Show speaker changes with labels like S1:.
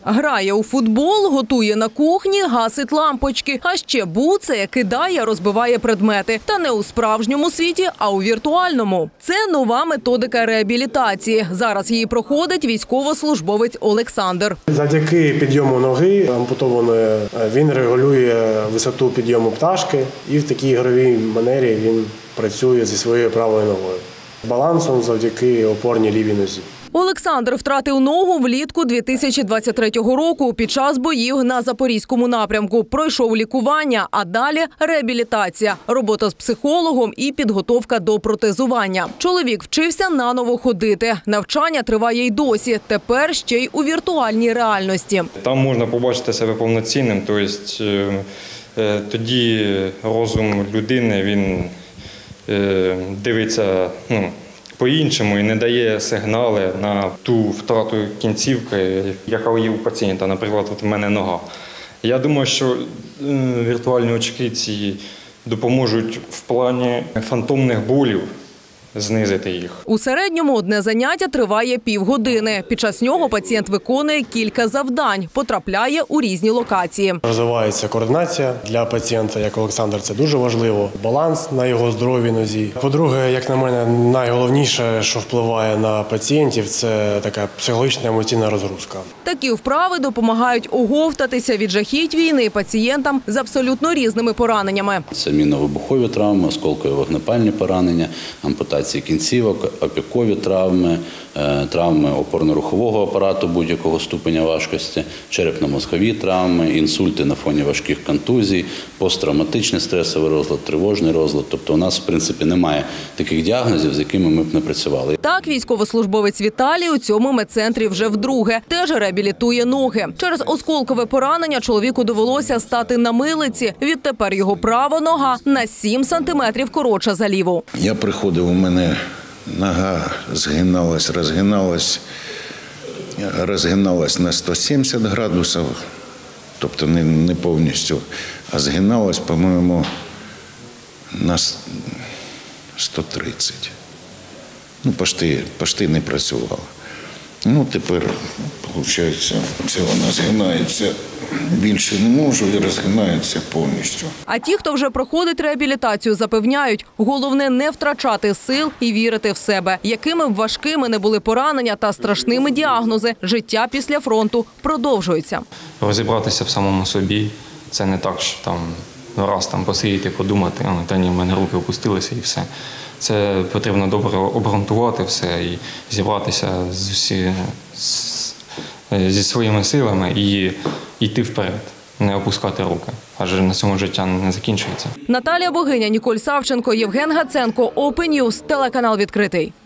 S1: Грає у футбол, готує на кухні, гасить лампочки. А ще буцає, кидає, розбиває предмети. Та не у справжньому світі, а у віртуальному. Це нова методика реабілітації. Зараз її проходить військовослужбовець Олександр.
S2: Завдяки підйому ноги ампутованої він регулює висоту підйому пташки і в такій ігровій манері він працює зі своєю правою ногою. Балансом завдяки опорній лівій нозі.
S1: Олександр втратив ногу влітку 2023 року під час боїв на Запорізькому напрямку. Пройшов лікування, а далі реабілітація, робота з психологом і підготовка до протезування. Чоловік вчився наново ходити. Навчання триває й досі, тепер ще й у віртуальній реальності.
S3: Там можна побачити себе повноцінним, тобто тоді розум людини, він дивиться по-іншому і не дає сигнали на ту втрату кінцівки, яка є у пацієнта, наприклад, от в мене нога. Я думаю, що віртуальні очки ці допоможуть в плані фантомних болів знизити їх.
S1: У середньому одне заняття триває півгодини. Під час нього пацієнт виконує кілька завдань, потрапляє у різні локації.
S2: Розвивається координація для пацієнта, як Олександр, це дуже важливо. Баланс на його здоровій нозі. По-друге, як на мене, найголовніше, що впливає на пацієнтів, це така психологічна емоційна розгрузка.
S1: Такі вправи допомагають оговтатися від жахіть війни пацієнтам з абсолютно різними пораненнями.
S4: Це мінно-вибухові травми, осколкові вогнепальні поранення, ампутації кінцівок, опікові травми, травми опорно-рухового апарату будь-якого ступеня важкості, черепно-мозгові травми, інсульти на фоні важких контузій, посттравматичний стресовий розлад, тривожний розлад. Тобто у нас, в принципі, немає таких діагнозів, з якими ми б не працювали.
S1: Так, військовослужбовець Віталій у цьому медцентрі вже вдруге. Теж реабілітує ноги. Через осколкове поранення чоловіку довелося стати на милиці. Відтепер його права нога на 7 сантиметрів коротша за ліву.
S5: Я приходив, у мене нога розгиналась на 170 градусів, тобто не повністю, а згиналась, по-моєму, на 130. Почти не працювала. Тепер, виходить, це вона згинається. Більше не можу і розгинається повністю.
S1: А ті, хто вже проходить реабілітацію, запевняють, головне не втрачати сил і вірити в себе. Якими б важкими не були поранення та страшними діагнози, життя після фронту продовжується.
S3: Розібратися в самому собі – це не так, що раз посидіти, подумати, в мене руки опустилися і все. Це потрібно добре обґрунтувати все і зібратися зі своїми силами і йти вперед, не опускати руки, адже на цьому життя не закінчується.
S1: Наталія Богиня, Ніколь Савченко, Євген Гаценко, Open News, телеканал «Відкритий».